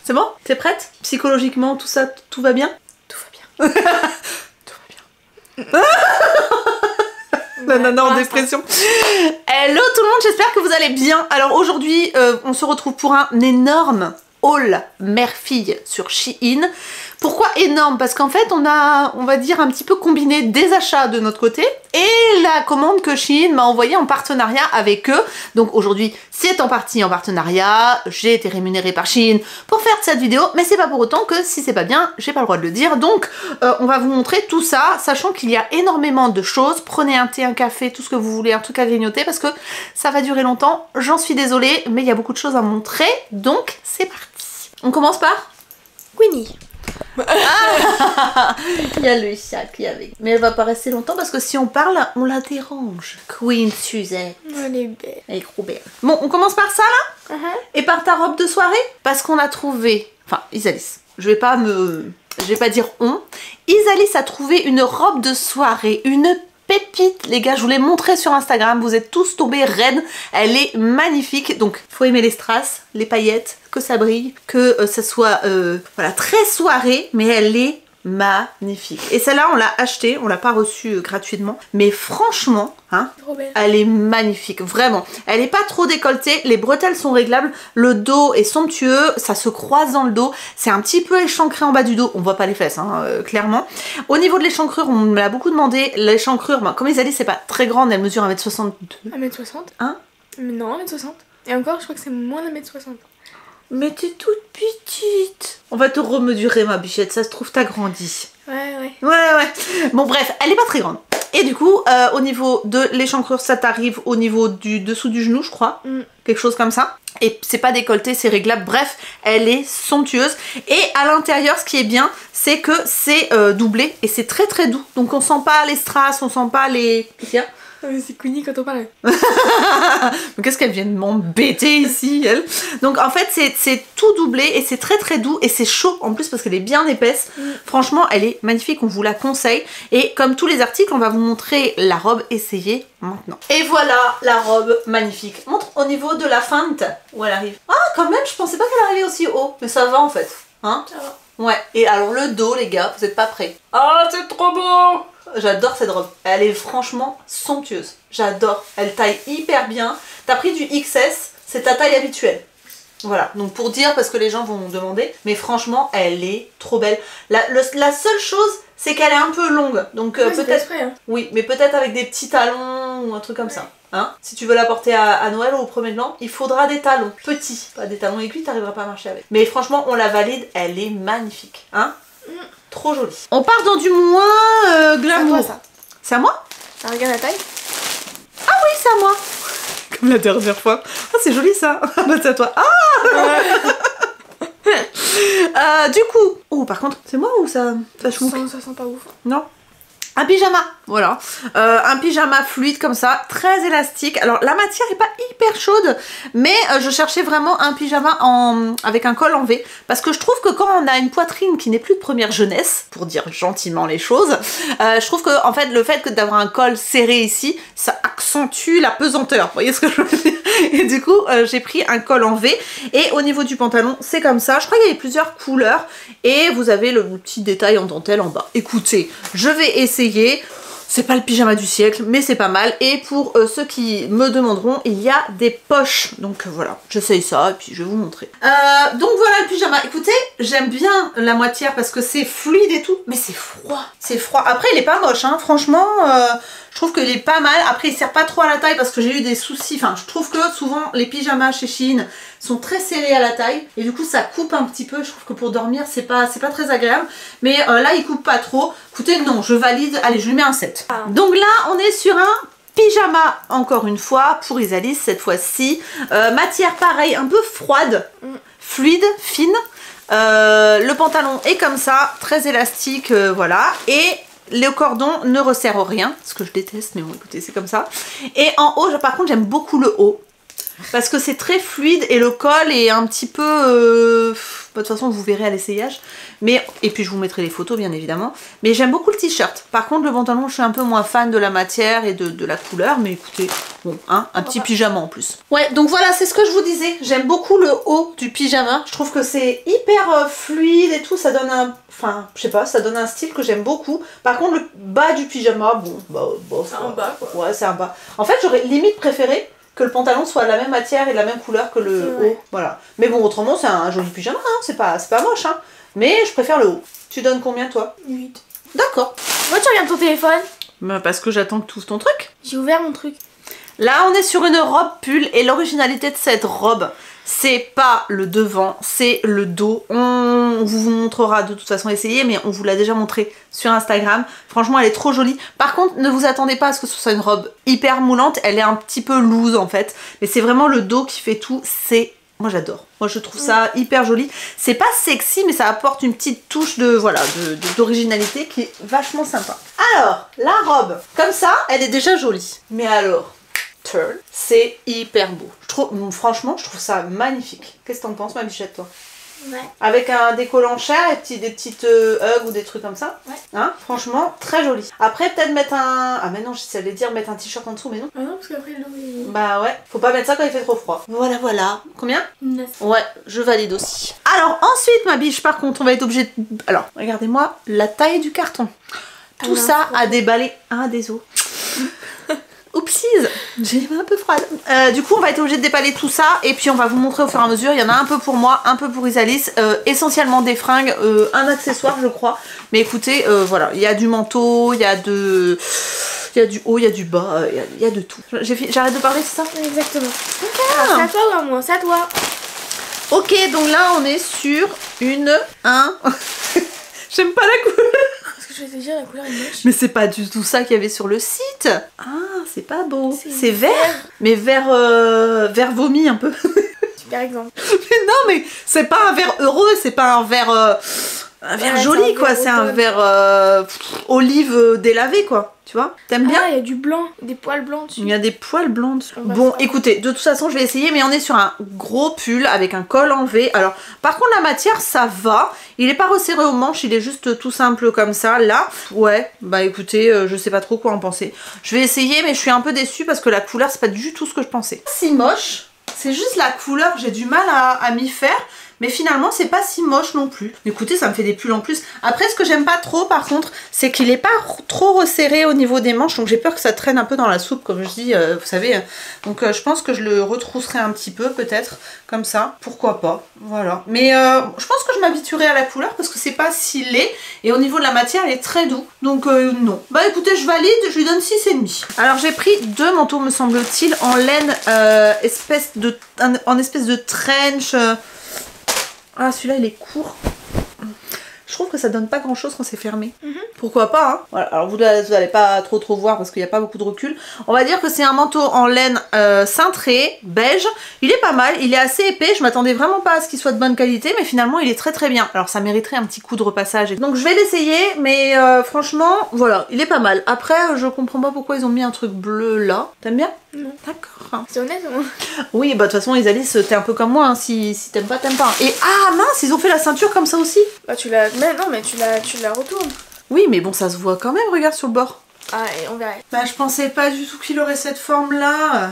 C'est bon? T'es prête? Psychologiquement, tout ça, tout va bien? Tout va bien. Tout va bien. La nana en dépression. Hello tout le monde, j'espère que vous allez bien. Alors aujourd'hui, on se retrouve pour un énorme haul mère-fille sur Shein. Pourquoi énorme? Parce qu'en fait, on va dire, un petit peu combiné des achats de notre côté et la commande que Shein m'a envoyée en partenariat avec eux. Donc aujourd'hui, c'est en partie en partenariat. J'ai été rémunérée par Shein pour faire cette vidéo, mais c'est pas pour autant que si c'est pas bien, j'ai pas le droit de le dire. Donc, on va vous montrer tout ça, sachant qu'il y a énormément de choses. Prenez un thé, un café, tout ce que vous voulez, un truc à grignoter, parce que ça va durer longtemps. J'en suis désolée, mais il y a beaucoup de choses à montrer. Donc, c'est parti. On commence par Winnie. Ah il y a le chat qui est avec. Mais elle va pas rester longtemps parce que si on parle, on la dérange. Queen Suzette. Elle est belle. Elle est trop belle. Bon, on commence par ça là et par ta robe de soirée. Parce qu'on a trouvé... Enfin, Isalis. Je vais pas dire on. Isalis a trouvé une robe de soirée. Une pépite, les gars, je vous l'ai montré sur Instagram, vous êtes tous tombés raides, elle est magnifique, donc faut aimer les strass, les paillettes, que ça brille, que ça soit voilà, très soirée, mais elle est magnifique. Et celle-là, on l'a achetée, on l'a pas reçue gratuitement, mais franchement, hein, elle est magnifique, vraiment. Elle est pas trop décolletée, les bretelles sont réglables, le dos est somptueux, ça se croise dans le dos, c'est un petit peu échancré en bas du dos, on voit pas les fesses, hein, clairement. Au niveau de l'échancrure, on me l'a beaucoup demandé, l'échancrure, ben, comme ils allaient, c'est pas très grande, elle mesure 1m62. 1m60 Hein? Non, 1m60. Et encore, je crois que c'est moins d'1m60. Mais t'es toute petite. On va te remesurer, ma bichette, ça se trouve t'as grandi. Ouais. Ouais. Bon bref, elle est pas très grande. Et du coup, au niveau de l'échancrure, ça t'arrive au niveau du dessous du genou, je crois. Quelque chose comme ça. Et c'est pas décolleté, c'est réglable. Bref, elle est somptueuse. Et à l'intérieur, ce qui est bien, c'est que c'est doublé et c'est très très doux. Donc on sent pas les strass, on sent pas les... C'est Queenie quand on parle. Qu'est-ce qu'elle vient de m'embêter ici, elle? Donc en fait c'est tout doublé et c'est très très doux et c'est chaud en plus parce qu'elle est bien épaisse. Franchement elle est magnifique, on vous la conseille. Et comme tous les articles, on va vous montrer la robe essayée maintenant. Et voilà la robe magnifique. Montre au niveau de la feinte où elle arrive. Ah quand même, je pensais pas qu'elle arrivait aussi haut. Mais ça va en fait. Hein? Ça va. Ouais, et alors le dos les gars, vous êtes pas prêts. Ah c'est trop beau! J'adore cette robe, elle est franchement somptueuse. J'adore, elle taille hyper bien. T'as pris du XS, c'est ta taille habituelle. Voilà, donc pour dire, parce que les gens vont me demander, mais franchement, elle est trop belle. La seule chose, c'est qu'elle est un peu longue. Donc peut-être... Hein. Oui, mais peut-être avec des petits talons ou un truc comme ça. Hein, si tu veux la porter à Noël ou au 1er de l'an, il faudra des talons petits. Pas des talons aiguilles, t'arriveras pas à marcher avec. Mais franchement, on la valide, elle est magnifique. Hein? Trop jolie. On part dans du moins glamour. C'est à toi, ça. C'est à moi? Ça regarde la taille? Ah oui, c'est à moi. Comme la dernière fois. Ah, c'est joli ça. Ah bah c'est à toi. Ah du coup... Oh, par contre, c'est moi ou ça chouque? Ça sent pas ouf. Non. Un pyjama, voilà, un pyjama fluide comme ça, très élastique. Alors la matière est pas hyper chaude, mais je cherchais vraiment un pyjama avec un col en V, parce que je trouve que quand on a une poitrine qui n'est plus de première jeunesse, pour dire gentiment les choses, je trouve que en fait le fait d'avoir un col serré ici, ça accentue la pesanteur. Vous voyez ce que je veux dire? Et du coup j'ai pris un col en V, et au niveau du pantalon c'est comme ça. Je crois qu'il y avait plusieurs couleurs, et vous avez le petit détail en dentelle en bas. Écoutez, je vais essayer. C'est pas le pyjama du siècle, mais c'est pas mal. Et pour ceux qui me demanderont, il y a des poches. Donc voilà, j'essaye ça et puis je vais vous montrer. Donc voilà le pyjama. Écoutez, j'aime bien la moitié parce que c'est fluide et tout, mais c'est froid. C'est froid. Après, il est pas moche, hein. Franchement, je trouve qu'il est pas mal. Après, il sert pas trop à la taille parce que j'ai eu des soucis. Enfin, je trouve que souvent, les pyjamas chez Shein sont très serrés à la taille. Et du coup, ça coupe un petit peu. Je trouve que pour dormir, c'est pas très agréable. Mais là, il coupe pas trop. Écoutez, non, je valide. Allez, je lui mets un 7. Donc là, on est sur un pyjama, encore une fois, pour Isalis cette fois-ci. Matière pareil, un peu froide, fluide, fine. Le pantalon est comme ça, très élastique, voilà. Et le cordon ne resserre rien, ce que je déteste, mais bon, écoutez, c'est comme ça. Et en haut, par contre, j'aime beaucoup le haut. Parce que c'est très fluide et le col est un petit peu... De toute façon, vous verrez à l'essayage. Mais, et puis je vous mettrai les photos, bien évidemment. Mais j'aime beaucoup le t-shirt. Par contre, le pantalon, je suis un peu moins fan de la matière et de la couleur. Mais écoutez, bon, hein, un petit pyjama en plus. Ouais, donc voilà, c'est ce que je vous disais. J'aime beaucoup le haut du pyjama. Je trouve que c'est hyper fluide et tout. Ça donne un... Enfin, je sais pas, ça donne un style que j'aime beaucoup. Par contre, le bas du pyjama, bon c'est un bas, quoi. Ouais, c'est un bas. En fait, j'aurais limite préféré que le pantalon soit de la même matière et de la même couleur que le haut. Voilà. Mais bon, autrement, c'est un joli pyjama, hein. C'est pas moche, hein. Mais je préfère le haut. Tu donnes combien, toi? 8. D'accord. Pourquoi tu regardes ton téléphone? Bah, parce que j'attends que tu ouvres ton truc. J'ai ouvert mon truc. Là, on est sur une robe pull et l'originalité de cette robe, c'est pas le devant, c'est le dos. On vous montrera de toute façon essayer, mais on vous l'a déjà montré sur Instagram. Franchement, elle est trop jolie. Par contre, ne vous attendez pas à ce que ce soit une robe hyper moulante. Elle est un petit peu loose en fait. Mais c'est vraiment le dos qui fait tout. Moi j'adore. Moi je trouve ça hyper joli. C'est pas sexy, mais ça apporte une petite touche d'originalité qui est vachement sympa. Alors, la robe, comme ça, elle est déjà jolie. Mais alors... c'est hyper beau. Franchement, je trouve ça magnifique. Qu'est-ce que t'en penses, ma bichette, toi? Ouais. Avec un décollant cher et des petites hugs ou des trucs comme ça. Ouais. Hein, franchement, très joli. Après, peut-être mettre un... Ah mais non, j'allais dire mettre un t-shirt en dessous, mais non. Ah non, parce qu'après le dos il... Bah ouais, faut pas mettre ça quand il fait trop froid. Voilà, voilà. Combien? 9. Ouais, je valide aussi. Alors ensuite, ma biche, par contre, on va être obligé de... Alors, regardez-moi la taille du carton. Tout ça à déballer. Ah, désolé. Oupsies, j'ai les mains un peu froides. Du coup, on va être obligé de déballer tout ça et puis on va vous montrer au fur et à mesure. Il y en a un peu pour moi, un peu pour Isalis, essentiellement des fringues, un accessoire, je crois. Mais écoutez, voilà, il y a du manteau, il y a du haut, il y a du bas, il y a de tout. J'arrête de parler, c'est ça? Exactement. Okay. C'est à toi ou à moi? C'est à toi. Ok, donc là, on est sur une... J'aime pas la couleur. Je vais te dire, la couleur est moche. Mais c'est pas du tout ça qu'il y avait sur le site. Ah, c'est pas beau. C'est vert. Mais vert vomi un peu. Super exemple. Mais non, mais c'est pas un vert heureux, c'est pas un vert joli, quoi. C'est un vert olive délavé, quoi. Tu vois? T'aimes bien? Ah, il y a du blanc, des poils blancs dessus. Il y a des poils blancs dessus. Bon, écoutez, de toute façon, je vais essayer, mais on est sur un gros pull avec un col en V. Alors, par contre, la matière, ça va. Il est pas resserré aux manches, il est juste tout simple comme ça. Là, ouais, bah écoutez, je sais pas trop quoi en penser. Je vais essayer, mais je suis un peu déçue parce que la couleur, c'est pas du tout ce que je pensais. Si moche, c'est juste la couleur, j'ai du mal à m'y faire. Mais finalement, c'est pas si moche non plus. Écoutez, ça me fait des pulls en plus. Après, ce que j'aime pas trop, par contre, c'est qu'il est pas trop resserré au niveau des manches. Donc j'ai peur que ça traîne un peu dans la soupe, comme je dis, vous savez. Donc je pense que je le retrousserai un petit peu, peut-être, comme ça. Pourquoi pas, voilà. Mais je pense que je m'habituerai à la couleur parce que c'est pas si laid. Et au niveau de la matière, elle est très doux. Donc non. Bah écoutez, je valide, je lui donne 6,5. Alors j'ai pris 2 manteaux, me semble-t-il, en laine, espèce de trench... Ah, celui-là, il est court. Je trouve que ça donne pas grand-chose quand c'est fermé. Pourquoi pas, hein. Voilà. Alors, vous allez pas trop voir parce qu'il n'y a pas beaucoup de recul. On va dire que c'est un manteau en laine cintré, beige. Il est pas mal, il est assez épais. Je m'attendais vraiment pas à ce qu'il soit de bonne qualité, mais finalement, il est très bien. Alors, ça mériterait un petit coup de repassage. Donc, je vais l'essayer, mais franchement, voilà, il est pas mal. Après, je comprends pas pourquoi ils ont mis un truc bleu là. T'aimes bien? Non. D'accord. C'est honnête, moi. Oui, bah de toute façon, Isalis, t'es un peu comme moi, hein. Si t'aimes pas, t'aimes pas. Et ah mince, ils ont fait la ceinture comme ça aussi. Bah tu la... Mais non, mais tu la retournes. Oui, mais bon, ça se voit quand même, regarde sur le bord. Ah, et on verra. Bah je pensais pas du tout qu'il aurait cette forme-là.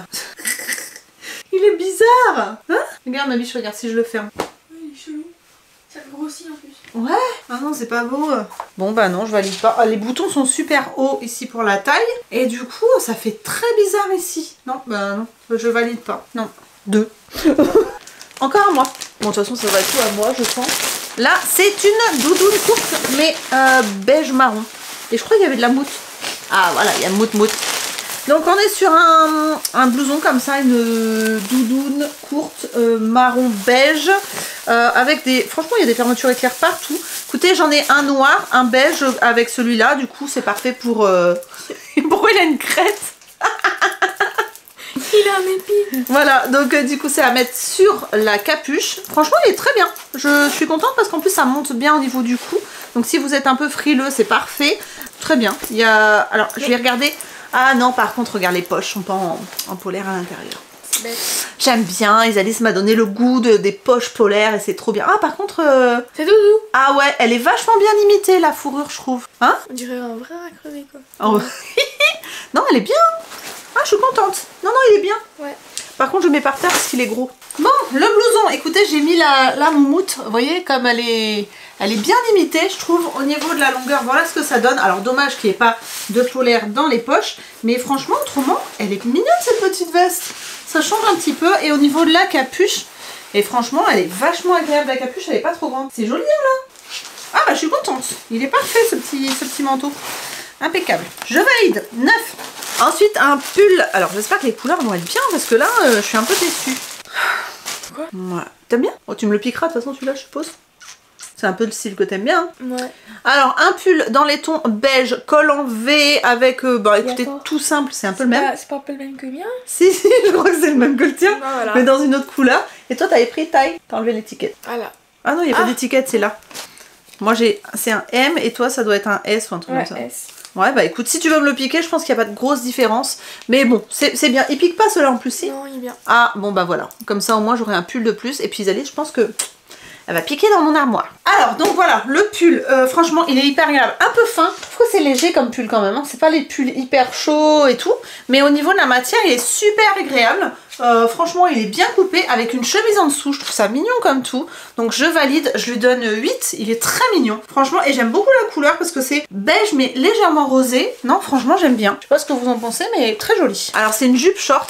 Il est bizarre. Hein? Regarde ma biche, regarde si je le ferme. Il est chelou. Ça grossit en plus. Ouais. Ah non, c'est pas beau. Bon bah non, je valide pas. Ah, les boutons sont super hauts ici pour la taille. Et du coup, ça fait très bizarre ici. Non, bah non, je valide pas. Non. 2. Encore à moi. Bon, de toute façon, ça va être tout à moi, je pense. Là, c'est une doudoune courte, mais beige marron. Et je crois qu'il y avait de la mousse. Ah voilà, il y a mout. Donc on est sur un blouson comme ça, une doudoune courte, marron beige, avec des... Franchement, il y a des fermetures éclair partout. Écoutez, j'en ai un noir, un beige avec celui-là. Du coup, c'est parfait pour... Pourquoi il a une crête? Il a un épi. Voilà, donc du coup c'est à mettre sur la capuche. Franchement il est très bien. Je suis contente parce qu'en plus ça monte bien au niveau du cou. Donc si vous êtes un peu frileux, c'est parfait. Très bien. Alors je vais regarder. Ah non, par contre regarde, les poches sont pas en polaire à l'intérieur. J'aime bien, Isalis m'a donné le goût des poches polaires et c'est trop bien. Ah par contre... C'est doudou. Ah ouais, elle est vachement bien imitée la fourrure je trouve. Hein? On dirait un vrai à crever quoi. Oh. Non, elle est bien. Ah, je suis contente. Non, il est bien. Ouais. Par contre, je mets par terre parce qu'il est gros. Bon, le blouson. Écoutez, j'ai mis la moumoute. Vous voyez, comme elle est bien imitée, je trouve, au niveau de la longueur. Voilà ce que ça donne. Alors, dommage qu'il n'y ait pas de polaire dans les poches. Mais franchement, autrement, elle est mignonne, cette petite veste. Ça change un petit peu. Et au niveau de la capuche, et franchement, elle est vachement agréable. La capuche, elle est pas trop grande. C'est joli, hein, là. Ah, bah, je suis contente. Il est parfait, ce petit manteau. Impeccable. Je valide. 9. Ensuite, un pull. Alors, j'espère que les couleurs vont être bien parce que là, je suis un peu déçue. Quoi? Voilà. T'aimes bien? Oh, tu me le piqueras de toute façon, celui-là, je suppose. C'est un peu le style que t'aimes bien. Hein. Ouais. Alors, un pull dans les tons beige, col en V avec, bah écoutez, tout simple, c'est un peu le même. C'est pas un peu le même que le mien? Si, je crois que c'est le même que le tien, voilà. mais dans une autre couleur. Et toi, t'avais pris taille, t'as enlevé l'étiquette. Voilà. Ah non, il n'y a pas d'étiquette, c'est là. Moi, c'est un M et toi, ça doit être un S ou un truc comme ça. S. Ouais, bah écoute, si tu veux me le piquer, je pense qu'il n'y a pas de grosse différence. Mais bon, c'est bien. Il pique pas cela en plus, si? Non, il est bien. Ah, bon bah voilà. Comme ça, au moins, j'aurai un pull de plus. Et puis, Isalis, je pense que elle va piquer dans mon armoire. Alors, donc voilà, le pull, franchement, il est hyper agréable. Un peu fin. Je trouve que c'est léger comme pull quand même. Hein. C'est pas les pulls hyper chauds et tout. Mais au niveau de la matière, il est super agréable. Franchement, il est bien coupé avec une chemise en dessous. Je trouve ça mignon comme tout. Donc, je valide. Je lui donne 8. Il est très mignon. Franchement, et j'aime beaucoup la couleur parce que c'est beige mais légèrement rosé. Non, franchement, j'aime bien. Je sais pas ce que vous en pensez, mais très joli. Alors, c'est une jupe short.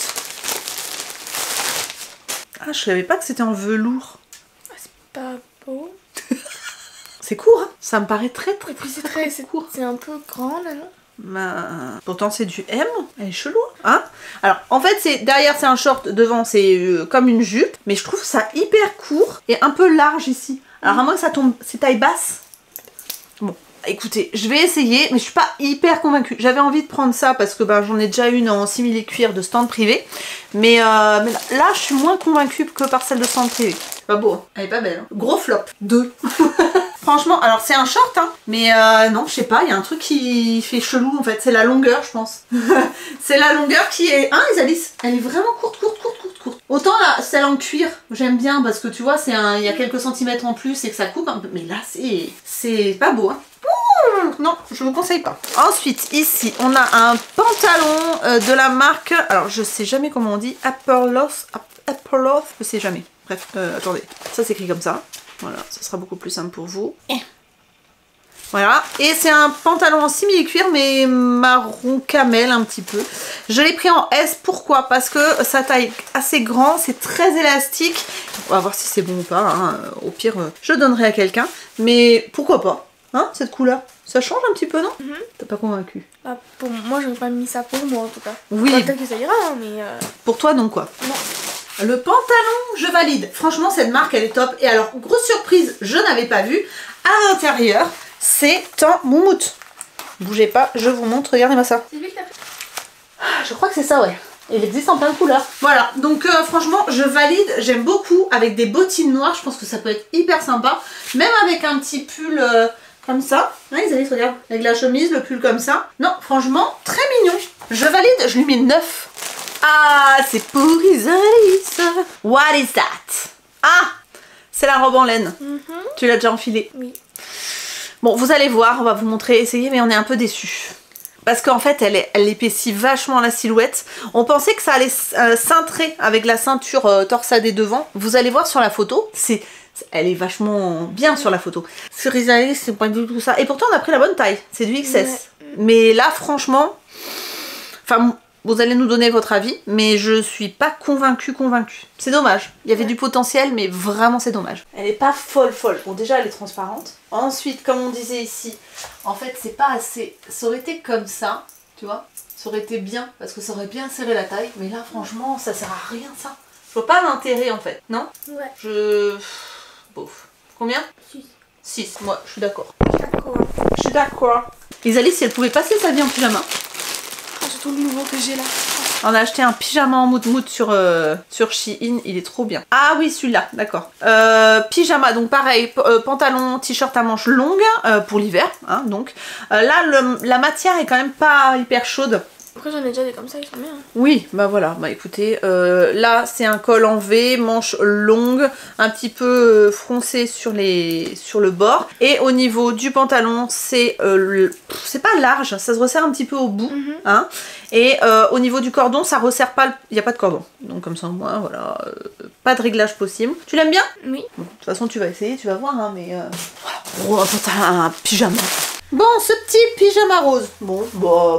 Ah, je savais pas que c'était en velours. Pas beau. C'est court, hein. Ça me paraît très Et puis c'est court. C'est un peu grand là, non? Bah, pourtant c'est du M, elle est chelou, hein. Alors en fait c'est derrière c'est un short, devant c'est comme une jupe, mais je trouve ça hyper court et un peu large ici. Alors à moins que ça tombe, c'est taille basse. Bon, écoutez, je vais essayer, mais je suis pas hyper convaincue. J'avais envie de prendre ça parce que bah, j'en ai déjà une en simili-cuir de stand privé, mais là je suis moins convaincue que par celle de stand privé. Pas beau, hein. Elle est pas belle. Hein. Gros flop. 2. Franchement, alors c'est un short, hein, mais non, je sais pas, il y a un truc qui fait chelou en fait. C'est la longueur, je pense. C'est la longueur qui est... Hein, Isalis? Elle est vraiment courte. Autant là, celle en cuir, j'aime bien parce que tu vois, il y a quelques centimètres en plus et que ça coupe un peu. Mais là, c'est pas beau, hein. Ouh, non, je vous conseille pas. Ensuite, ici, on a un pantalon de la marque... Alors, je sais jamais comment on dit. Apollos, je sais jamais. Bref, attendez, ça s'écrit comme ça. Voilà, ça sera beaucoup plus simple pour vous. Voilà, et c'est un pantalon en simili-cuir mais marron camel un petit peu. Je l'ai pris en S, pourquoi? Parce que sa taille assez grand, c'est très élastique. On va voir si c'est bon ou pas, hein. Au pire, je donnerai à quelqu'un. Mais pourquoi pas, hein, cette couleur? Ça change un petit peu, non? T'as pas convaincu? Ah, pour moi, j'aurais pas mis ça pour moi en tout cas. Oui. Peut-être que ça ira, hein, mais... Pour toi, donc quoi? Non. Le pantalon, je valide. Franchement, cette marque, elle est top. Et alors, grosse surprise, je n'avais pas vu. À l'intérieur, c'est en moumoute. Bougez pas, je vous montre. Regardez-moi ça. C'est lui que t'as pris? Je crois que c'est ça, ouais. Il existe en plein de couleurs. Voilà, donc franchement, je valide. J'aime beaucoup. Avec des bottines noires, je pense que ça peut être hyper sympa. Même avec un petit pull comme ça. Hein, Isalis, regarde. Avec la chemise, le pull comme ça. Non, franchement, très mignon. Je valide, je lui mets 9. Ah, c'est pour Isalis. What is that? Ah, c'est la robe en laine. Tu l'as déjà enfilée? Oui. Bon, vous allez voir, on va vous montrer, essayer, mais on est un peu déçus. Parce qu'en fait, elle épaissit vachement la silhouette. On pensait que ça allait cintrer avec la ceinture torsadée devant. Vous allez voir sur la photo, elle est vachement bien sur la photo. Sur Isalis, c'est pas du tout ça. Et pourtant, on a pris la bonne taille. C'est du XS. Ouais. Mais là, franchement... Enfin... Vous allez nous donner votre avis, mais je suis pas convaincue. C'est dommage. Il y avait du potentiel, mais vraiment c'est dommage. Elle est pas folle. Bon, déjà elle est transparente. Ensuite, comme on disait ici, en fait c'est pas assez. Ça aurait été comme ça, tu vois. Ça aurait été bien, parce que ça aurait bien serré la taille. Mais là, franchement, ça sert à rien ça. Je vois pas l'intérêt en fait, non? Ouais. Bof. Combien? 6. Moi, je suis d'accord. Je suis d'accord. Isalis, si elle pouvait passer sa vie en pyjama. C'est tout le nouveau que j'ai là. On a acheté un pyjama en mood sur Shein, il est trop bien. Ah oui, celui-là, d'accord. Pyjama, donc pareil, pantalon, t-shirt à manches longues pour l'hiver, hein, donc. Là, la matière est quand même pas hyper chaude. Après j'en ai déjà des comme ça, ils sont bien. Oui, bah voilà, bah écoutez, là c'est un col en V, manche longue, un petit peu froncé sur le bord. Et au niveau du pantalon, c'est pas large, ça se resserre un petit peu au bout. Hein. Et au niveau du cordon, ça resserre pas, il n'y a pas de cordon. Donc comme ça, moi, voilà, pas de réglage possible. Tu l'aimes bien? Oui. Bon, de toute façon, tu vas essayer, tu vas voir, hein, mais voilà, un pyjama. Bon, ce petit pyjama rose. Bon, bah...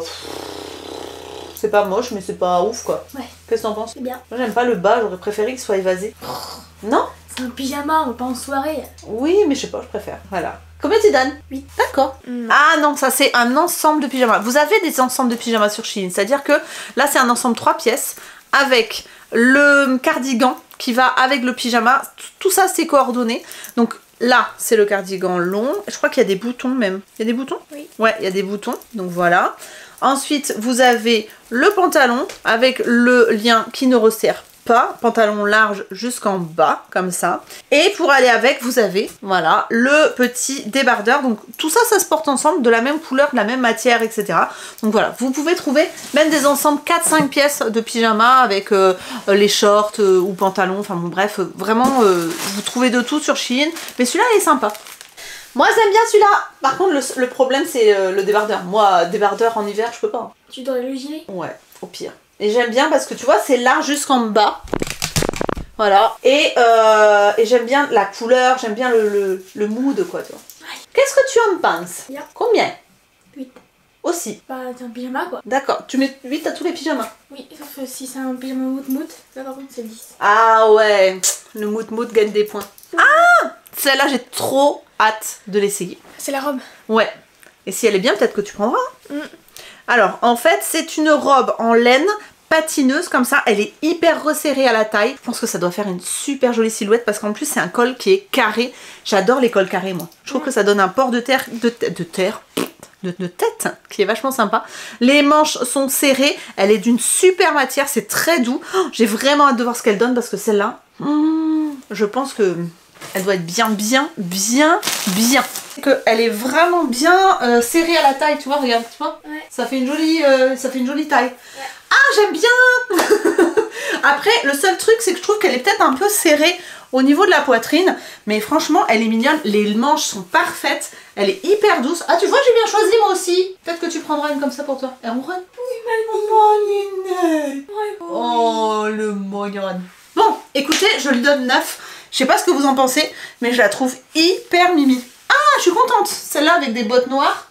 C'est pas moche, mais c'est pas ouf, quoi. Ouais. Qu'est-ce que t'en penses? C'est bien. Moi, j'aime pas le bas, j'aurais préféré qu'il soit évasé. Non? C'est un pyjama, on va pas en soirée. Oui, mais je sais pas, je préfère. Voilà. Combien tu donnes? 8. D'accord. Ah non, ça c'est un ensemble de pyjamas. Vous avez des ensembles de pyjamas sur Shein, c'est-à-dire que là c'est un ensemble 3 pièces avec le cardigan qui va avec le pyjama. Tout ça c'est coordonné. Donc là c'est le cardigan long. Je crois qu'il y a des boutons même. Il y a des boutons? Oui. Ouais, il y a des boutons. Donc voilà. Ensuite vous avez le pantalon avec le lien qui ne resserre pas, pantalon large jusqu'en bas, comme ça. Et pour aller avec, vous avez, voilà, le petit débardeur. Donc tout ça, ça se porte ensemble, de la même couleur, de la même matière, etc. Donc voilà, vous pouvez trouver même des ensembles 4-5 pièces de pyjama avec les shorts ou pantalons, enfin bon bref, vraiment, vous trouvez de tout sur Shein. Mais celui-là, il est sympa. Moi, j'aime bien celui-là. Par contre, le problème, c'est le débardeur. Moi, débardeur en hiver, je peux pas. Tu dois le gilet? Ouais, au pire. Et j'aime bien parce que tu vois, c'est large jusqu'en bas. Voilà. Et j'aime bien la couleur, j'aime bien le mood, quoi, tu vois. Ouais. Qu'est-ce que tu en penses? Bien. Combien? 8. Aussi. Bah, c'est un pyjama, quoi. D'accord. Tu mets 8 à tous les pyjamas? Oui, sauf si c'est un pyjama mout-mout. Là, par contre, c'est 10. Ah ouais. Le mout-mout gagne des points. Ah! Celle-là, j'ai trop hâte de l'essayer. C'est la robe. Ouais. Et si elle est bien, peut-être que tu prendras. Mm. Alors, en fait, c'est une robe en laine patineuse comme ça. Elle est hyper resserrée à la taille. Je pense que ça doit faire une super jolie silhouette parce qu'en plus, c'est un col qui est carré. J'adore les cols carrés, moi. Je trouve que ça donne un port de tête qui est vachement sympa. Les manches sont serrées. Elle est d'une super matière. C'est très doux. Oh, j'ai vraiment hâte de voir ce qu'elle donne parce que celle-là, je pense que... elle doit être bien. Elle est vraiment bien serrée à la taille, tu vois, regarde, tu vois. Ouais. Ça fait une jolie taille. Ouais. Ah, j'aime bien. Après, le seul truc, c'est que je trouve qu'elle est peut-être un peu serrée au niveau de la poitrine. Mais franchement, elle est mignonne. Les manches sont parfaites. Elle est hyper douce. Ah, tu vois, j'ai bien choisi moi aussi. Peut-être que tu prendras une comme ça pour toi. Elle ronronne. Oui, oh, le mignon. Bon, écoutez, je lui donne 9. Je sais pas ce que vous en pensez, mais je la trouve hyper mimi. Ah, je suis contente. Celle-là avec des bottes noires.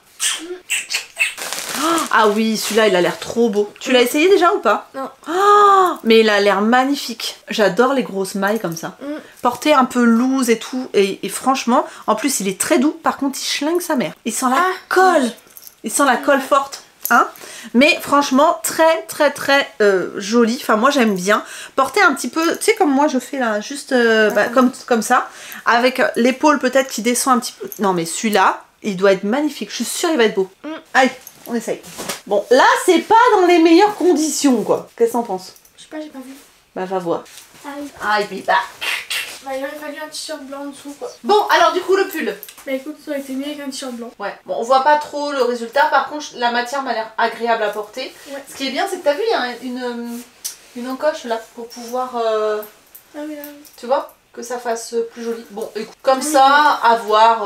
Ah oui, celui-là, il a l'air trop beau. Tu l'as essayé déjà ou pas? Non. Oh, mais il a l'air magnifique. J'adore les grosses mailles comme ça. Porté un peu loose et tout. Et franchement, en plus, il est très doux. Par contre, il schlingue sa mère. Il sent la colle. Il sent la colle forte. Hein, mais franchement très joli, enfin moi j'aime bien porter un petit peu, tu sais comme moi je fais là, juste comme ça, avec l'épaule peut-être qui descend un petit peu. Non mais celui-là il doit être magnifique, je suis sûre il va être beau. Allez, on essaye. Bon là c'est pas dans les meilleures conditions quoi. Qu'est-ce que t'en penses? Je sais pas, j'ai pas vu. Bah va voir. Ah, et puis bah. Bah, il aurait fallu un t-shirt blanc en dessous quoi. Bon alors du coup le pull. Bah écoute, ça aurait été mieux avec un t-shirt blanc. Ouais, bon on voit pas trop le résultat, par contre la matière m'a l'air agréable à porter. Ouais. Ce qui est bien c'est que t'as vu il y a une encoche là pour pouvoir ah, mais là... tu vois, que ça fasse plus joli. Bon écoute, comme ça à voir,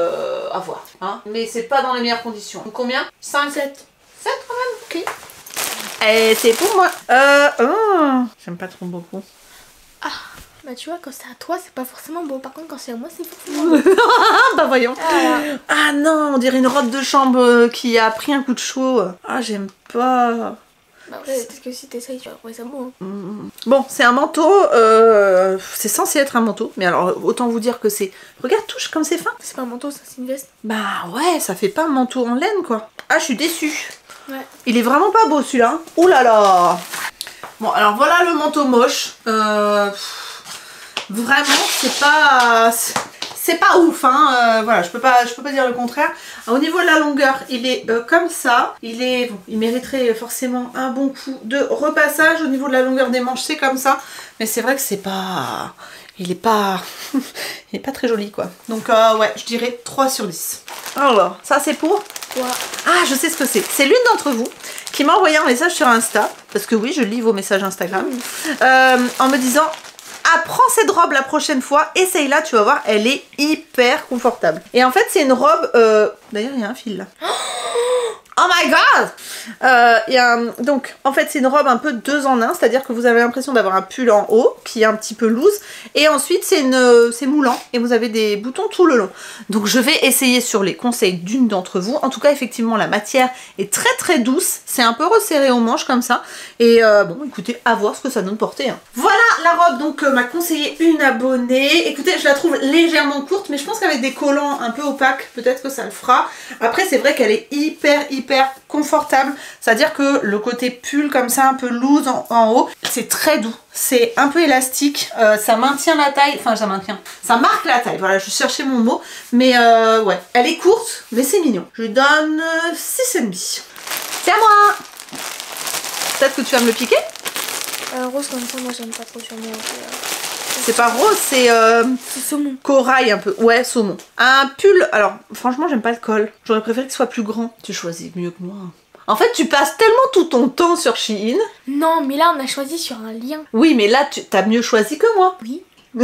hein. Mais c'est pas dans les meilleures conditions. Donc combien? 5? 7 quand même, ok. Et c'est pour moi. J'aime pas trop beaucoup. Ah, bah tu vois, quand c'est à toi, c'est pas forcément beau. Par contre, quand c'est à moi, c'est forcément beau. Bah voyons. Ah non, on dirait une robe de chambre qui a pris un coup de chaud. Ah, j'aime pas. Bah ouais, peut-être que si t'essayes, tu vas trouver ça beau. Hein. Bon, c'est un manteau. C'est censé être un manteau. Mais alors, autant vous dire que c'est... Regarde, touche comme c'est fin. C'est pas un manteau, ça, c'est une veste. Bah ouais, ça fait pas un manteau en laine, quoi. Ah, je suis déçue. Ouais. Il est vraiment pas beau, celui-là. Ouh là là. Bon, alors voilà le manteau moche. Vraiment, c'est pas ouf, hein. Voilà, je peux pas dire le contraire. Au niveau de la longueur, il est comme ça. Il mériterait forcément un bon coup de repassage. Au niveau de la longueur des manches, c'est comme ça. Mais c'est vrai que c'est pas... Il est pas très joli, quoi. Donc, ouais, je dirais 3 sur 10. Alors, ça c'est pour... Ouais. Ah, je sais ce que c'est. C'est l'une d'entre vous qui m'a envoyé un message sur Insta, parce que oui, je lis vos messages Instagram, en me disant apprends cette robe la prochaine fois, essaye-la, tu vas voir, elle est hyper confortable. Et en fait, c'est une robe, d'ailleurs, il y a un fil là. Oh my god! Donc, en fait, c'est une robe un peu 2 en 1, c'est-à-dire que vous avez l'impression d'avoir un pull en haut qui est un petit peu loose, et ensuite c'est moulant et vous avez des boutons tout le long. Donc, je vais essayer sur les conseils d'une d'entre vous. En tout cas, effectivement, la matière est très très douce, c'est un peu resserré aux manches comme ça. Et bon, écoutez, à voir ce que ça donne porter. Hein. Voilà la robe donc m'a conseillé une abonnée. Écoutez, je la trouve légèrement courte, mais je pense qu'avec des collants un peu opaques, peut-être que ça le fera. Après, c'est vrai qu'elle est hyper confortable, c'est-à-dire que le côté pull comme ça un peu loose en haut, c'est très doux, c'est un peu élastique, ça maintient la taille, enfin ça marque la taille, voilà, je cherchais mon mot, mais ouais, elle est courte, mais c'est mignon. Je lui donne 6,5. C'est à moi. Peut-être que tu vas me le piquer. Rose comme ça, moi j'aime pas trop sur moi. C'est pas rose, c'est saumon. Corail un peu. Ouais, saumon. Un pull, alors franchement j'aime pas le col. J'aurais préféré qu'il soit plus grand. Tu choisis mieux que moi. En fait tu passes tellement tout ton temps sur Shein. Non mais là on a choisi sur un lien. Oui mais là t'as mieux choisi que moi. Oui.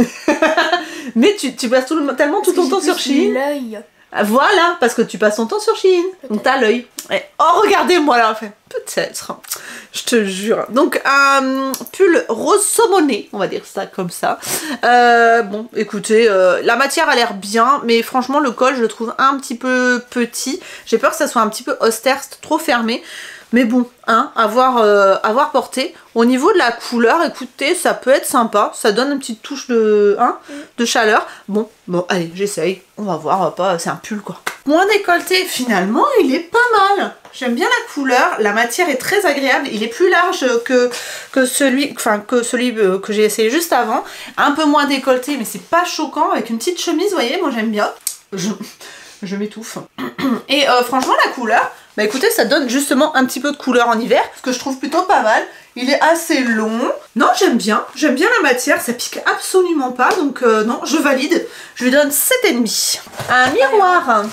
Mais tu passes tellement tout ton temps sur Shein. L'œil. Voilà, parce que tu passes ton temps sur Shein. Donc t'as l'œil. Oh regardez-moi là, enfin, peut-être. Je te jure. Donc un pull rose saumonné, on va dire ça comme ça. Bon, écoutez, la matière a l'air bien, mais franchement le col je le trouve un petit peu petit. J'ai peur que ça soit un petit peu austère, trop fermé. Mais bon, hein, à voir porter. Au niveau de la couleur, écoutez, ça peut être sympa. Ça donne une petite touche de chaleur. Bon, allez, j'essaye. On va voir, c'est un pull quoi. Moins décolleté, finalement, il est pas mal. J'aime bien la couleur. La matière est très agréable. Il est plus large que celui que j'ai essayé juste avant. Un peu moins décolleté, mais c'est pas choquant. Avec une petite chemise, vous voyez, moi j'aime bien. Je m'étouffe. Et franchement, la couleur, bah écoutez, ça donne justement un petit peu de couleur en hiver, ce que je trouve plutôt pas mal. Il est assez long. Non, j'aime bien la matière, ça pique absolument pas, donc non, je valide. Je lui donne 7,5. Un miroir.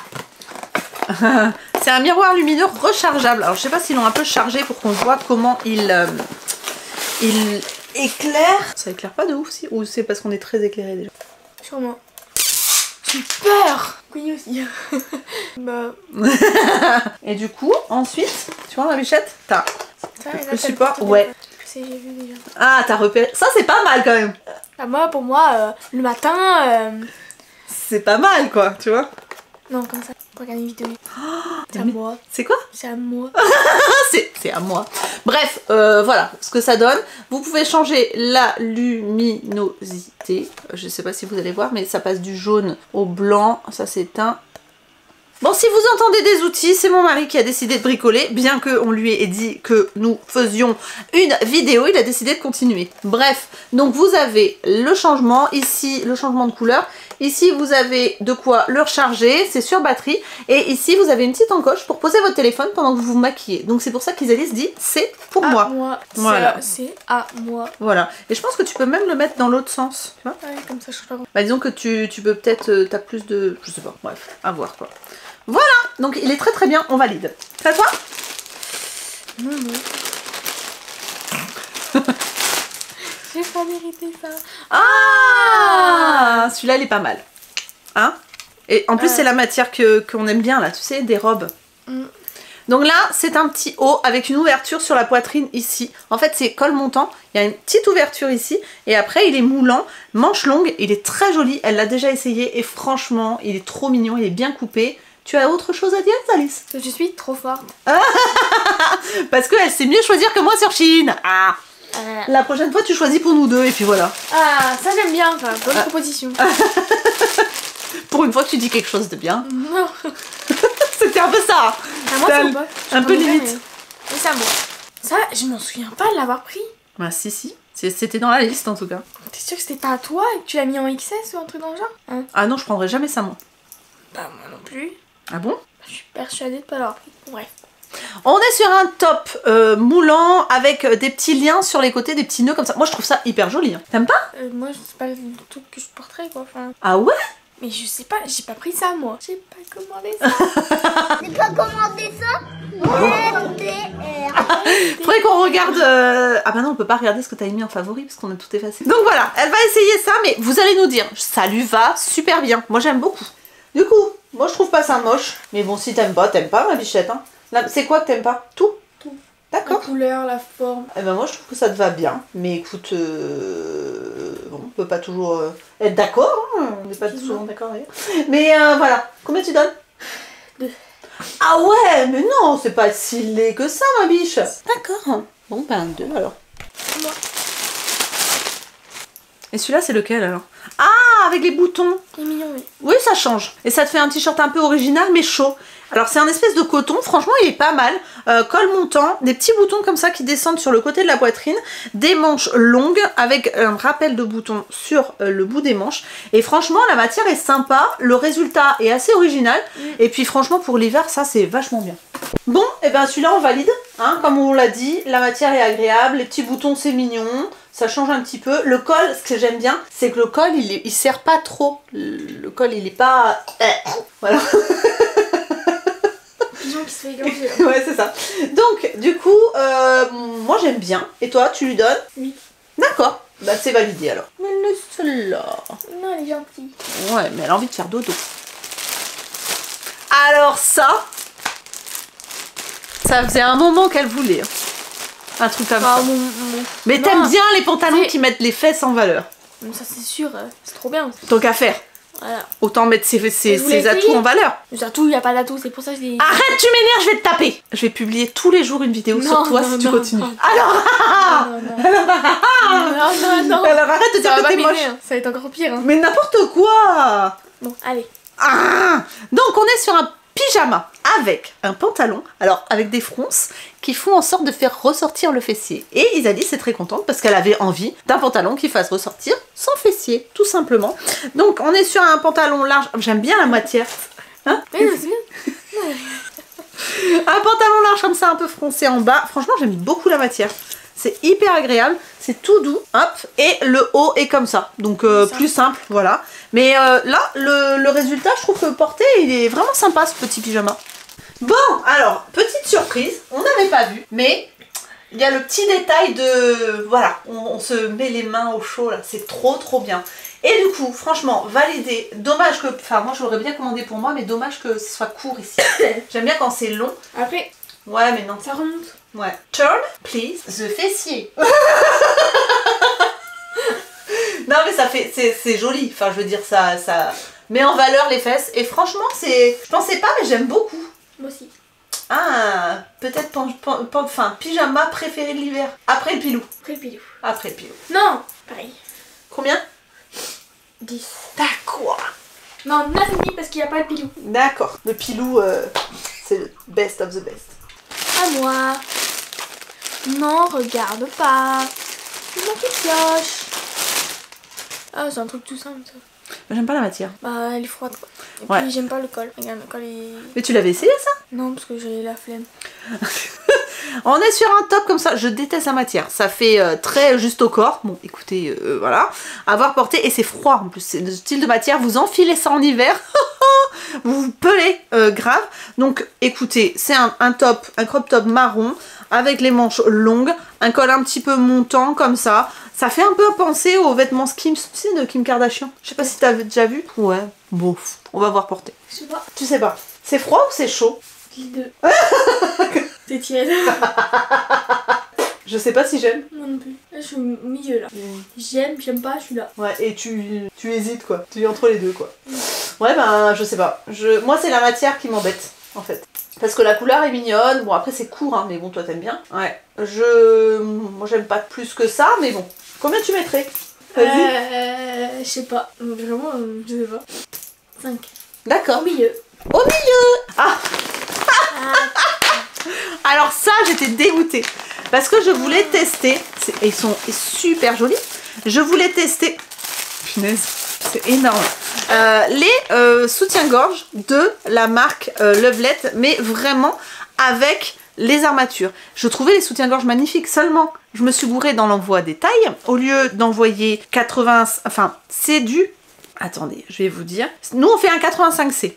C'est un miroir lumineux rechargeable. Alors, je sais pas s'ils l'ont un peu chargé pour qu'on voit comment il éclaire. Ça éclaire pas de ouf, si, ou c'est parce qu'on est très éclairé déjà? Sûrement. J'ai peur. Oui aussi. Bah. Et du coup, ensuite, tu vois ma bichette, t'as le support. Ouais. J'ai vu déjà. Ah, t'as repéré. Ça, c'est pas mal quand même. Bah, moi, pour moi, le matin. C'est pas mal quoi, tu vois. Non, comme ça. Pour regarder une vidéo. C'est à moi. C'est quoi? C'est à moi. C'est à moi. Bref, voilà ce que ça donne. Vous pouvez changer la luminosité. Je sais pas si vous allez voir, mais ça passe du jaune au blanc. Ça s'éteint. Bon, si vous entendez des outils, c'est mon mari qui a décidé de bricoler. Bien qu'on lui ait dit que nous faisions une vidéo, il a décidé de continuer. Bref, donc vous avez le changement. Ici, le changement de couleur. Ici, vous avez de quoi le recharger. C'est sur batterie. Et ici, vous avez une petite encoche pour poser votre téléphone pendant que vous vous maquillez. Donc c'est pour ça qu'Isalis dit c'est pour moi. Voilà. C'est à moi. Voilà. Et je pense que tu peux même le mettre dans l'autre sens. Tu vois, ouais, comme ça, je sais pas. Bah, disons que tu peux peut-être... t'as plus de... Je sais pas. Bref, à voir quoi. Voilà, donc il est très très bien, on valide. C'est à toi? Non. J'ai pas mérité ça. Ah, celui-là il est pas mal. Hein? Et en plus c'est la matière qu'on aime bien là, tu sais, des robes. Donc là, c'est un petit haut avec une ouverture sur la poitrine ici. En fait, c'est col montant. Il y a une petite ouverture ici. Et après, il est moulant, manche longue. Il est très joli. Elle l'a déjà essayé. Et franchement, il est trop mignon. Il est bien coupé. Tu as autre chose à dire, Alice? Je suis trop forte. Parce qu'elle sait mieux choisir que moi sur Shein. Ah. La prochaine fois, tu choisis pour nous deux. Et puis voilà. Ah, ça j'aime bien. Enfin, bonne proposition. Pour une fois que tu dis quelque chose de bien. Non. C'était un peu ça. À moi, c'est pas. Un peu limite. Mais c'est bon. Ça, je m'en souviens pas de l'avoir pris. Bah si. C'était dans la liste en tout cas. T'es sûre que c'était pas à toi et que tu l'as mis en XS ou un truc dans le genre, hein? Ah non, je prendrais jamais ça moi. Bah moi non plus. Ah bon? Je suis persuadée de pas l'avoir pris. Bref. On est sur un top moulant avec des petits liens sur les côtés, des petits nœuds comme ça. Moi je trouve ça hyper joli. Hein. T'aimes pas? Moi c'est pas le truc que je porterais quoi. Enfin... Ah ouais? Mais je sais pas, j'ai pas pris ça moi. J'ai pas commandé ça. J'ai pas commandé ça. Faudrait qu'on regarde... Ah bah non, on peut pas regarder ce que t'as mis en favori parce qu'on a tout effacé. Donc voilà, elle va essayer ça, mais vous allez nous dire, ça lui va super bien. Moi j'aime beaucoup. Du coup, moi je trouve pas ça moche. Mais bon, si t'aimes pas ma bichette. Hein. C'est quoi que t'aimes pas? Tout? Tout. D'accord. La couleur, la forme. Eh ben moi je trouve que ça te va bien. Mais écoute, bon, on peut pas toujours être d'accord. Hein. On n'est pas souvent d'accord d'ailleurs. Mais voilà, combien tu donnes? 2. Ah ouais, mais non, c'est pas si laid que ça, ma biche. D'accord. Bon, ben 2 alors. Moi. Et celui-là, c'est lequel alors? Ah, avec les boutons. Il est mignon, oui. Oui, ça change. Et ça te fait un t-shirt un peu original, mais chaud. Alors, c'est un espèce de coton. Franchement, il est pas mal. Col montant, des petits boutons comme ça qui descendent sur le côté de la poitrine. Des manches longues avec un rappel de boutons sur le bout des manches. Et franchement, la matière est sympa. Le résultat est assez original. Et puis, franchement, pour l'hiver, ça, c'est vachement bien. Bon, et ben celui-là, on valide. Hein, comme on l'a dit, la matière est agréable. Les petits boutons, c'est mignon. Ça change un petit peu. Le col, ce que j'aime bien, c'est que le col, il serre pas trop. Le col, il est pas... Voilà. Pigeon qui se fait égorger. Ouais, c'est ça. Donc, du coup, moi, j'aime bien. Et toi, tu lui donnes? Oui. D'accord. Bah, c'est validé, alors. Mais laisse-la. Non, elle est gentille. Ouais, mais elle a envie de faire dodo. Alors ça faisait un moment qu'elle voulait. Hein. Un truc comme ça. Mais t'aimes bien les pantalons qui mettent les fesses en valeur. Ça c'est sûr, c'est trop bien. Tant qu'à faire. Voilà. Autant mettre ses atouts en valeur. Les atouts, il n'y a pas d'atouts, c'est pour ça que je les... Arrête, tu m'énerves, je vais te taper. Je vais publier tous les jours une vidéo sur toi si tu continues. Non. Alors Non. Alors arrête de dire que t'es moche. Ça va être encore pire. Hein. Mais n'importe quoi. Bon, allez. Donc on est sur un pyjama avec un pantalon, alors avec des fronces qui font en sorte de faire ressortir le fessier. Et Isalis est très contente parce qu'elle avait envie d'un pantalon qui fasse ressortir son fessier, tout simplement. Donc on est sur un pantalon large, j'aime bien la matière. Hein? Oui, c'est bien. Un pantalon large comme ça, un peu froncé en bas. Franchement, j'aime beaucoup la matière. C'est hyper agréable, c'est tout doux, hop, et le haut est comme ça, donc plus simple, voilà. Mais là, le résultat, je trouve que porté, il est vraiment sympa ce petit pyjama. Bon, alors, petite surprise, on n'avait pas vu, mais il y a le petit détail de, voilà, on se met les mains au chaud là, c'est trop bien. Et du coup, franchement, validé, dommage que, enfin moi je l'aurais bien commandé pour moi, mais dommage que ce soit court ici. J'aime bien quand c'est long. Après, ouais, mais non. ça remonte. Ouais. Turn, please, the fessier. Non mais ça fait, c'est joli, enfin je veux dire ça met en valeur les fesses et franchement c'est, je pensais pas mais j'aime beaucoup. Moi aussi. Ah, peut-être enfin pyjama préféré de l'hiver, après le pilou. Après le pilou. Après le pilou. Non, pareil. Combien? 10. D'accord. Non, 9,5 parce qu'il n'y a pas le pilou. D'accord, le pilou c'est le best of the best. À moi. Non, regarde pas. C'est moi qui pioche. Ah, c'est un truc tout simple ça. J'aime pas la matière. Bah, elle est froide quoi. Et ouais. puis j'aime pas le col. Regarde, le col est... Mais tu l'avais essayé ça? Non, parce que j'ai la flemme. On est sur un top comme ça, je déteste la matière, ça fait très juste au corps, bon écoutez, voilà, avoir porté, et c'est froid en plus, c'est le style de matière, vous enfilez ça en hiver, vous vous pelez grave, donc écoutez, c'est un top, un crop top marron, avec les manches longues, un col un petit peu montant comme ça fait un peu penser aux vêtements Skims, tu sais, de Kim Kardashian, je sais pas si t'as déjà vu. Ouais, bon, on va voir porter. Je sais pas. Tu sais pas, c'est froid ou c'est chaud? Les deux. C'est tiède. Je sais pas si j'aime. Moi non plus. Là, je suis au milieu là. J'aime, j'aime pas, je suis là. Ouais, et tu hésites quoi. Tu es entre les deux quoi. Ouais, ben je sais pas. Moi, c'est la matière qui m'embête en fait. Parce que la couleur est mignonne. Bon, après, c'est court, hein, mais bon, toi, t'aimes bien. Ouais. Moi, j'aime pas plus que ça, mais bon. Combien tu mettrais? Je sais pas. Vraiment, je sais pas. 5. D'accord. Au milieu. Au milieu. Ah. Alors ça, j'étais dégoûtée. Parce que je voulais tester. Ils sont super jolis. Je voulais tester. Punaise, c'est énorme. Les soutiens-gorge de la marque Lovelette, mais vraiment avec les armatures. Je trouvais les soutiens-gorge magnifiques, seulement je me suis gourée dans l'envoi des tailles. Au lieu d'envoyer 80, enfin c'est du Attendez, je vais vous dire. Nous, on fait un 85C.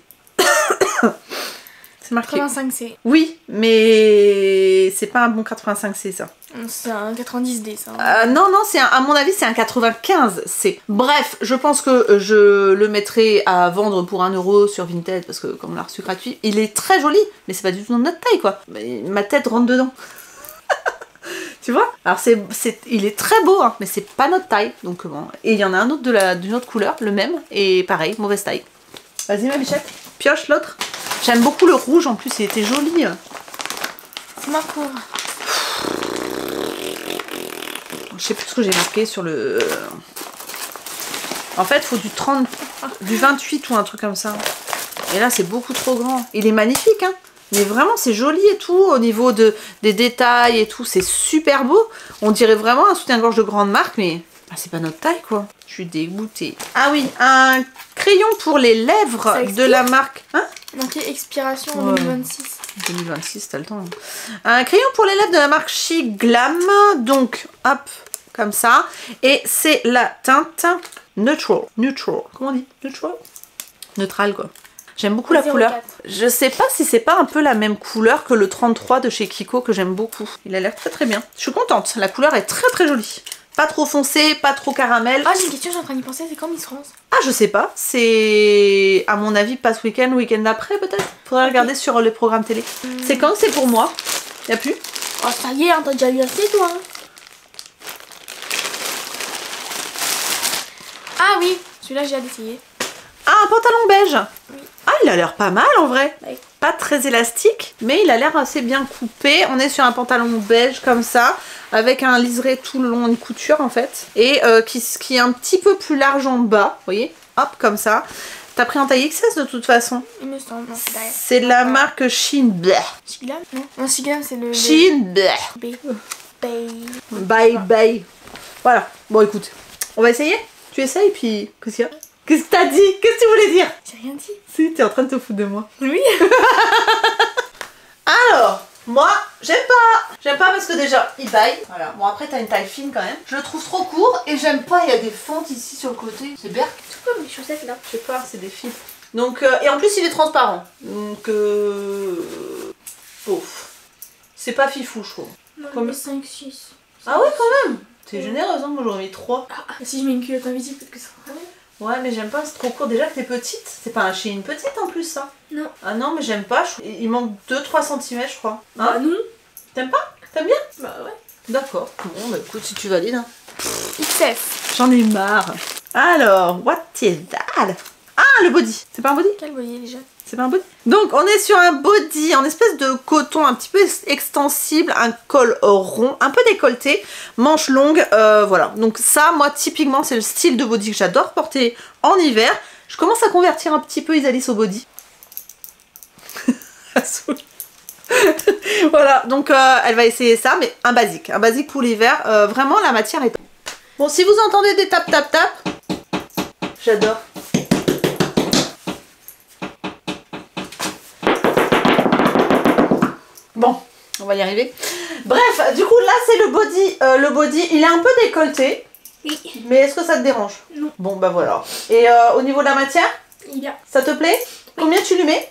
C'est marqué. 85C. Oui, mais c'est pas un bon 85C, ça. C'est un 90D, ça. Non, à mon avis, c'est un 95C. Bref, je pense que je le mettrai à vendre pour 1 € sur Vinted, parce que comme on l'a reçu gratuit, il est très joli, mais c'est pas du tout dans notre taille, quoi. Mais ma tête rentre dedans. Tu vois? Alors, il est très beau, hein, mais c'est pas notre taille, donc bon. Et il y en a un autre d'une autre couleur, le même, et pareil, mauvaise taille. Vas-y, ma bichette, pioche l'autre. J'aime beaucoup le rouge, en plus, il était joli. C'est ma cour. Je sais plus ce que j'ai marqué sur le... En fait, il faut du 28 ou un truc comme ça. Et là, c'est beaucoup trop grand. Il est magnifique, hein. Mais vraiment, c'est joli et tout, au niveau des détails et tout. C'est super beau. On dirait vraiment un soutien-gorge de grande marque, mais c'est pas notre taille, quoi. Je suis dégoûtée. Ah oui, un crayon pour les lèvres de la marque... Hein? Marqué expiration en 2026. 2026, t'as le temps. Un crayon pour les lèvres de la marque She Glam. Donc, hop, comme ça. Et c'est la teinte Neutral. Comment on dit? Neutral? Neutral, quoi. J'aime beaucoup la couleur. Je sais pas si c'est pas un peu la même couleur que le 33 de chez Kiko, que j'aime beaucoup. Il a l'air très très bien. Je suis contente. La couleur est très très jolie. Pas trop foncé, pas trop caramel. Ah, j'ai une question, je suis en train d'y penser. C'est quand Miss France? Ah, je sais pas. C'est, à mon avis, pas ce week-end, week-end d'après, peut-être. Faudrait regarder sur les programmes télé. C'est quand? C'est pour moi. Y'a plus? Oh, ça y est, hein, t'as déjà eu assez, toi. Hein. Ah oui, celui-là, j'ai hâte d'essayer. Ah, un pantalon beige. Oui. Ah, il a l'air pas mal, en vrai. Oui. Pas très élastique, mais il a l'air assez bien coupé. On est sur un pantalon beige, comme ça, avec un liseré tout le long, une couture, en fait. Et qui est un petit peu plus large en bas, vous voyez? Hop, comme ça. T'as pris en taille XS de toute façon. Il me semble, non, c'est derrière. C'est de la marque Shein. Shiglam? Non, Shiglam, c'est le... Shein. Bye. Voilà. Bon, écoute, on va essayer. Tu essayes, puis... Qu'est-ce qu'il y a? Qu'est-ce que t'as dit? Qu'est-ce que tu voulais dire? J'ai rien dit. Si, t'es en train de te foutre de moi. Oui. Alors, moi, j'aime pas. J'aime pas parce que déjà, il baille. Voilà. Bon, après, t'as une taille fine quand même. Je le trouve trop court et j'aime pas. Il y a des fentes ici sur le côté. C'est berk. Tout comme mes chaussettes là. Je sais pas, c'est des fils. Donc, et en plus, il est transparent. Donc, ouf. C'est pas fifou, je trouve. Non, Comme... 5, 6. Ah ouais, quand même. T'es généreuse, hein. Moi, j'aurais mis 3. Ah, si je mets une culotte invisible, peut-être que ça sera bien. Ouais, mais j'aime pas, c'est trop court. Déjà que t'es petite, c'est pas un Shein petite en plus, ça. Non. Ah non, mais j'aime pas. Il manque 2-3 cm, je crois. Hein? Bah non. T'aimes pas? T'aimes bien? Bah ouais. D'accord. Bon, bah écoute, si tu valides. Hein. XS. J'en ai marre. Alors, what is that? Ah, le body. C'est pas un body? Quel voyez déjà? C'est pas un body? Donc, on est sur un body en espèce de coton un petit peu extensible, un col rond, un peu décolleté, manche longue, voilà. Donc ça, moi, typiquement, c'est le style de body que j'adore porter en hiver. Je commence à convertir un petit peu Isalis au body. Voilà, donc elle va essayer ça, mais un basique pour l'hiver. Vraiment, la matière est... Bon, si vous entendez des tap, j'adore. Bon, on va y arriver. Bref, du coup là c'est le body. Le body, il est un peu décolleté. Oui. Mais est-ce que ça te dérange? Non. Bon bah voilà. Et au niveau de la matière, Il y a. ça te plaît? Oui. Combien tu lui mets?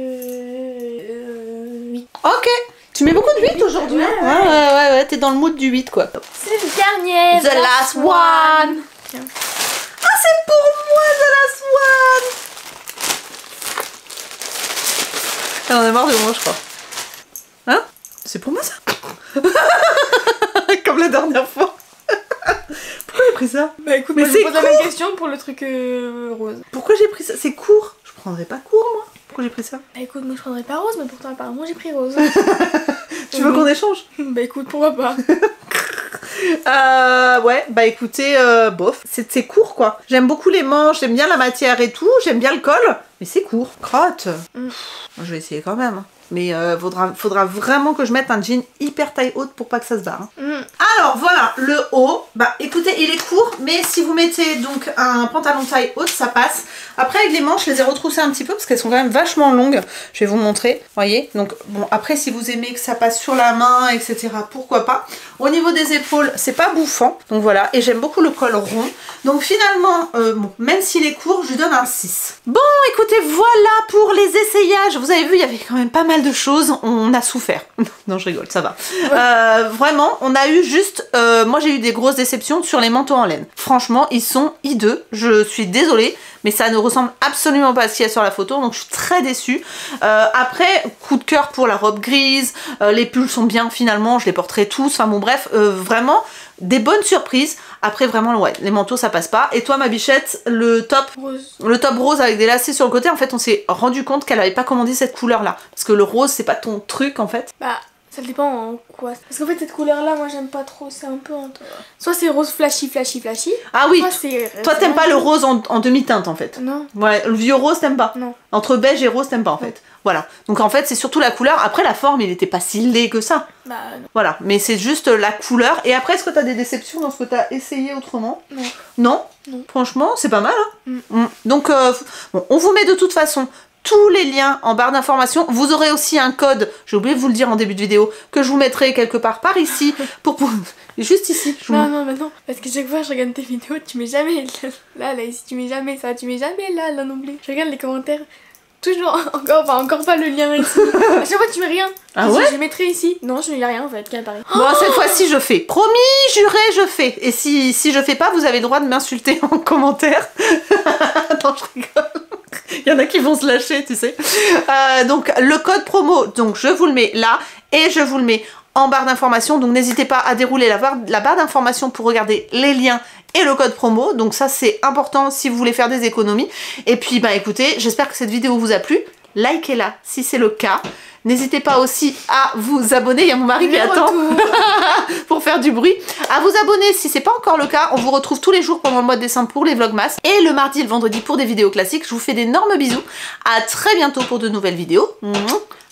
8. Ok. Tu mets beaucoup de 8 aujourd'hui? Ouais, t'es dans le mood du 8 quoi. C'est le dernier. The last one. Tiens. Ah c'est pour moi the last one. Elle en a marre de moi je crois. Hein? C'est pour moi ça? Comme la dernière fois. Pourquoi j'ai pris ça? Bah écoute, mais moi, c'est je pose la court. même question pour le truc rose. Pourquoi j'ai pris ça? C'est court. Je prendrais pas court moi. Pourquoi j'ai pris ça? Bah écoute, moi je prendrais pas rose, mais pourtant apparemment j'ai pris rose. Tu veux qu'on échange? Bah écoute, pourquoi pas? Ouais, bah écoutez, bof. C'est court quoi. J'aime beaucoup les manches, j'aime bien la matière et tout, j'aime bien le col. Mais c'est court. Crotte. Je vais essayer quand même. Mais faudra vraiment que je mette un jean hyper taille haute pour pas que ça se barre. Alors voilà, le haut. Bah écoutez, il est court, mais si vous mettez donc un pantalon taille haute, ça passe. Après avec les manches, je les ai retroussées un petit peu parce qu'elles sont quand même vachement longues. Je vais vous montrer, voyez. Donc bon, après si vous aimez que ça passe sur la main, etc., pourquoi pas. Au niveau des épaules, c'est pas bouffant. Donc voilà, et j'aime beaucoup le col rond. Donc finalement, bon, même s'il est court, je lui donne un 6. Bon, écoutez, voilà pour les essayages. Vous avez vu, il y avait quand même pas mal de choses, on a souffert. Non, je rigole, ça va. Vraiment, on a eu juste... moi, j'ai eu des grosses déceptions sur les manteaux en laine. Franchement, ils sont hideux. Je suis désolée, mais ça ne ressemble absolument pas à ce qu'il y a sur la photo, donc je suis très déçue. Après, coup de cœur pour la robe grise. Les pulls sont bien, finalement, je les porterai tous. Enfin bon, bref, vraiment... des bonnes surprises. Après vraiment ouais, les manteaux ça passe pas. Et toi ma bichette, le top rose avec des lacets sur le côté, en fait on s'est rendu compte qu'elle avait pas commandé cette couleur là. Parce que le rose c'est pas ton truc en fait. Bah ça dépend en quoi. Parce qu'en fait cette couleur là moi j'aime pas trop, c'est un peu entre... Soit c'est rose flashy. Ah oui, soit toi t'aimes pas le rose en demi-teinte en fait. Non. Ouais, le vieux rose t'aimes pas. Non. Entre beige et rose t'aimes pas en fait. Voilà, donc en fait c'est surtout la couleur. Après la forme il était pas si laid que ça. Bah non. Voilà, mais c'est juste la couleur. Et après est-ce que t'as des déceptions dans ce que t'as essayé autrement? Non. Non. Franchement c'est pas mal hein. Donc bon, on vous met de toute façon tous les liens en barre d'informations. Vous aurez aussi un code, j'ai oublié de vous le dire en début de vidéo, que je vous mettrai quelque part par ici pour juste ici. Non, parce que chaque fois je regarde tes vidéos, tu mets jamais là ici, tu mets jamais ça, tu mets jamais là non plus. Je regarde les commentaires. Toujours, encore pas le lien ici. À chaque fois tu mets rien. Ah ouais? Je mettrai ici. Non, je mets rien en fait, qu'à Paris. Bon, cette fois-ci je fais. Promis, juré, je fais. Et si je fais pas, vous avez le droit de m'insulter en commentaire. Non, je rigole. Il y en a qui vont se lâcher, tu sais. Donc le code promo, donc je vous le mets là et je vous le mets en barre d'informations. Donc n'hésitez pas à dérouler la barre d'informations pour regarder les liens et le code promo. Donc ça c'est important si vous voulez faire des économies. Et puis bah écoutez, j'espère que cette vidéo vous a plu. Likez-la si c'est le cas. N'hésitez pas aussi à vous abonner, il y a mon mari qui attend pour faire du bruit. À vous abonner si c'est pas encore le cas. On vous retrouve tous les jours pendant le mois de décembre pour les vlogmas. Et le mardi et le vendredi pour des vidéos classiques. Je vous fais d'énormes bisous. À très bientôt pour de nouvelles vidéos.